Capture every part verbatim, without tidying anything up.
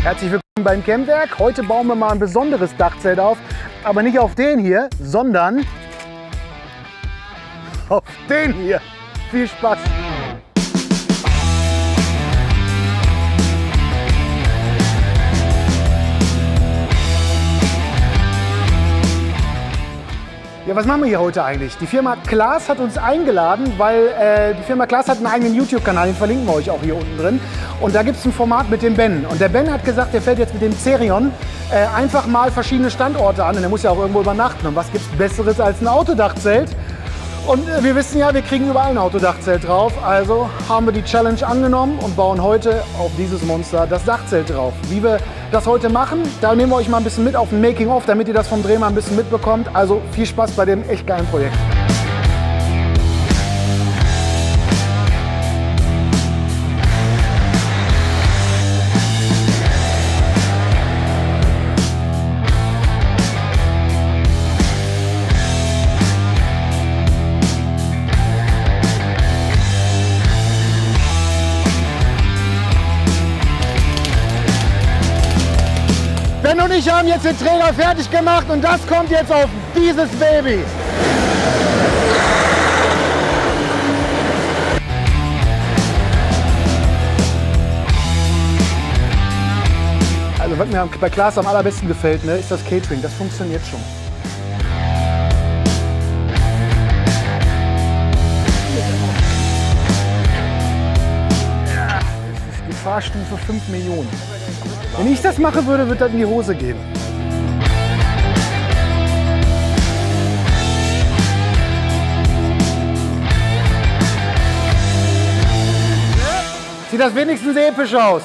Herzlich willkommen beim Campwerk. Heute bauen wir mal ein besonderes Dachzelt auf, aber nicht auf den hier, sondern auf den hier. Viel Spaß! Ja, was machen wir hier heute eigentlich? Die Firma Klaas hat uns eingeladen, weil äh, die Firma Klaas hat einen eigenen YouTube-Kanal, den verlinken wir euch auch hier unten drin. Und da gibt es ein Format mit dem Ben. Und der Ben hat gesagt, der fährt jetzt mit dem Cerion äh, einfach mal verschiedene Standorte an. Und der muss ja auch irgendwo übernachten. Und was gibt es Besseres als ein Autodachzelt? Und äh, wir wissen ja, wir kriegen überall ein Autodachzelt drauf. Also haben wir die Challenge angenommen und bauen heute auf dieses Monster das Dachzelt drauf. Wie wir das heute machen, da nehmen wir euch mal ein bisschen mit auf ein Making-of, damit ihr das vom Dreh mal ein bisschen mitbekommt. Also viel Spaß bei dem echt geilen Projekt. Ben und ich haben jetzt den Träger fertig gemacht und das kommt jetzt auf dieses Baby. Also was mir bei Klaas am allerbesten gefällt, ne, ist das Catering. Das funktioniert schon. Ja, das ist Gefahrstufe fünf Millionen. Wenn ich das machen würde, würde das in die Hose gehen. Sieht das wenigstens episch aus?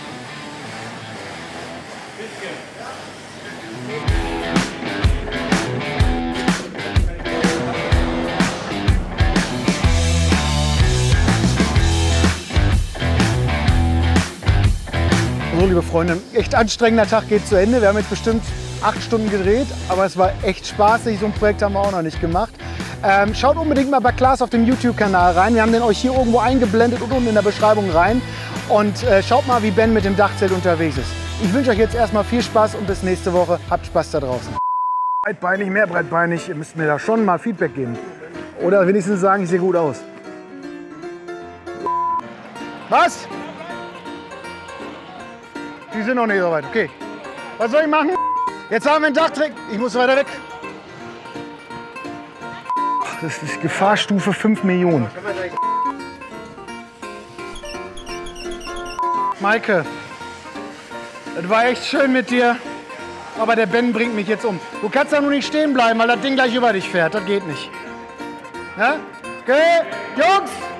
So, liebe Freunde, echt anstrengender Tag geht zu Ende. Wir haben jetzt bestimmt acht Stunden gedreht, aber es war echt spaßig. So ein Projekt haben wir auch noch nicht gemacht. Ähm, schaut unbedingt mal bei Klaas auf dem YouTube-Kanal rein. Wir haben den euch hier irgendwo eingeblendet und unten in der Beschreibung rein. Und äh, schaut mal, wie Ben mit dem Dachzelt unterwegs ist. Ich wünsche euch jetzt erstmal viel Spaß und bis nächste Woche. Habt Spaß da draußen. Breitbeinig, mehr breitbeinig. Ihr müsst mir da schon mal Feedback geben. Oder wenigstens sagen, ich sehe gut aus. Was? Die sind noch nicht so weit. Okay. Was soll ich machen? Jetzt haben wir einen Dachtrick. Ich muss weiter weg. Das ist Gefahrstufe fünf Millionen. Maike, das war echt schön mit dir. Aber der Ben bringt mich jetzt um. Du kannst da nur nicht stehen bleiben, weil das Ding gleich über dich fährt. Das geht nicht. Ja? Okay, Jungs!